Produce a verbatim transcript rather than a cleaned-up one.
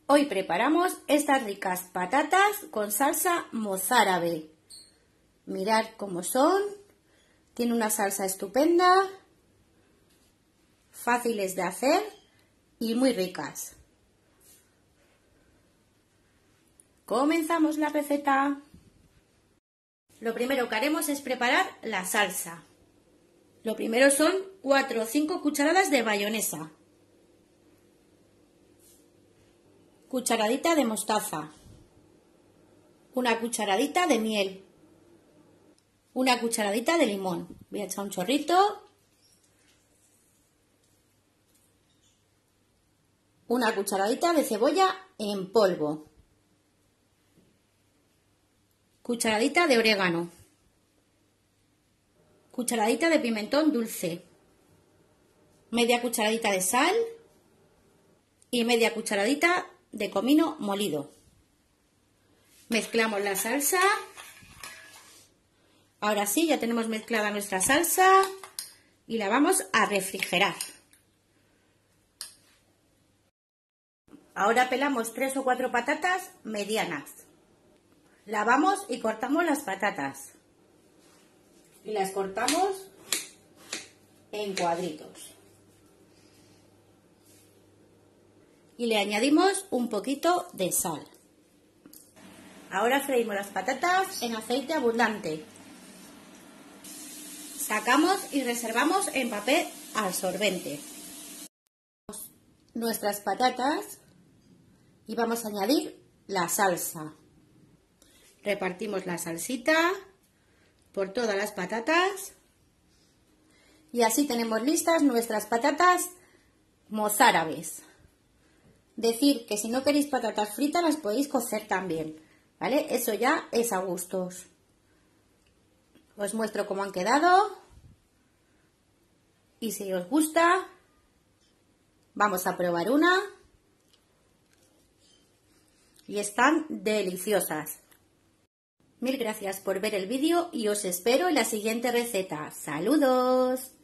Hoy preparamos estas ricas patatas con salsa mozárabe. Mirad cómo son. Tiene una salsa estupenda, fáciles de hacer y muy ricas. Comenzamos la receta. Lo primero que haremos es preparar la salsa. Lo primero son cuatro o cinco cucharadas de mayonesa, cucharadita de mostaza, una cucharadita de miel, una cucharadita de limón. Voy a echar un chorrito, una cucharadita de cebolla en polvo, cucharadita de orégano, cucharadita de pimentón dulce, media cucharadita de sal y media cucharadita de comino molido. Mezclamos la salsa. Ahora sí, ya tenemos mezclada nuestra salsa y la vamos a refrigerar. Ahora pelamos tres o cuatro patatas medianas. Lavamos y cortamos las patatas. Y las cortamos en cuadritos. Y le añadimos un poquito de sal. Ahora freímos las patatas en aceite abundante. Sacamos y reservamos en papel absorbente nuestras patatas y vamos a añadir la salsa. Repartimos la salsita por todas las patatas y así tenemos listas nuestras patatas mozárabes. Decir que si no queréis patatas fritas las podéis cocer también, ¿vale? Eso ya es a gustos. Os muestro cómo han quedado y si os gusta vamos a probar una y están deliciosas. Mil gracias por ver el vídeo y os espero en la siguiente receta. ¡Saludos!